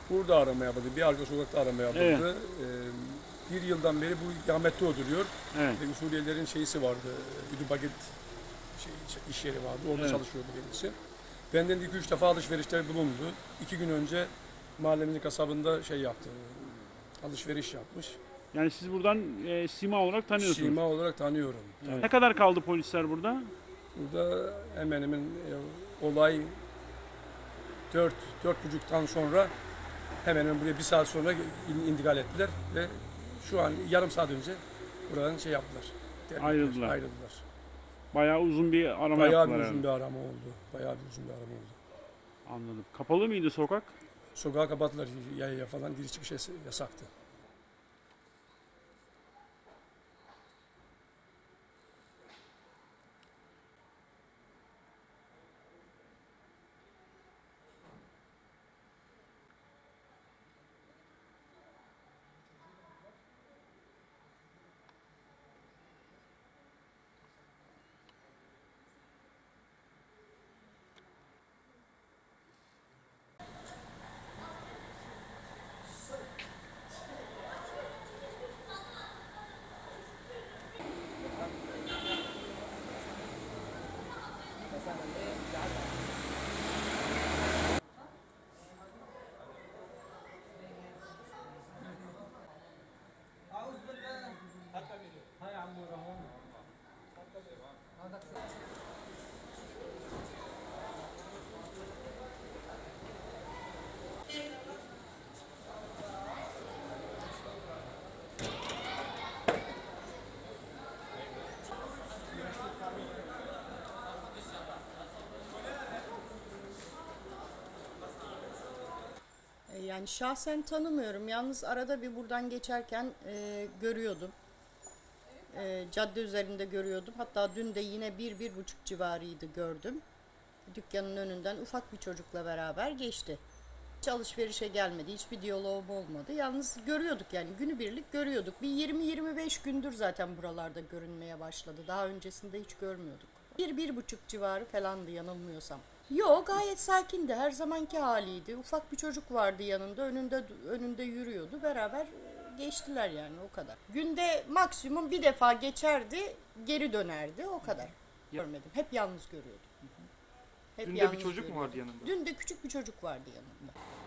Burada arama yapıldı. Bir arka sokakta arama yapıldı. Evet. Bir yıldan beri bu ikamette oturuyor. Evet. Ve Suriyelilerin şeysi vardı. Üdübaget iş yeri vardı. Orada Evet. çalışıyordu kendisi. Benden 2-3 defa alışverişler bulundu. 2 gün önce mahallemizin kasabında şey yaptı. Alışveriş yapmış. Yani siz buradan sima olarak tanıyorsunuz. Sima olarak tanıyorum. Evet. Ne kadar kaldı polisler burada? Burada hemen hemen olay 4-4.30'dan sonra hemen hemen buraya 1 saat sonra intikal ettiler ve şu an yarım saat önce buradan şey yaptılar. Ayrıldılar. Ayrıldılar. Bayağı uzun bir arama Bayağı yaptılar. bir uzun Yani. bir arama oldu. Bayağı bir uzun bir arama oldu. Anladım. Kapalı mıydı sokak? Sokağı kapattılar. Yaya falan giriş çıkış yasaktı. Yani şahsen tanımıyorum. Yalnız arada bir buradan geçerken görüyordum. Cadde üzerinde görüyordum. Hatta dün de yine 1-1.30 civarıydı gördüm. Dükkanın önünden ufak bir çocukla beraber geçti. Hiç alışverişe gelmedi. Hiçbir diyaloğum olmadı. Yalnız görüyorduk yani günübirlik görüyorduk. Bir 20-25 gündür zaten buralarda görünmeye başladı. Daha öncesinde hiç görmüyorduk. 1-1.30 civarı falandı yanılmıyorsam. Yok, gayet sakindi. Her zamanki haliydi. Ufak bir çocuk vardı yanında. Önünde yürüyordu. Beraber geçtiler yani o kadar. Günde maksimum bir defa geçerdi, geri dönerdi. O kadar. Görmedim. Hep yalnız görüyordum. Hep Dün de yalnız bir çocuk mu görüyordum. vardı yanında? Dün de küçük bir çocuk vardı yanında.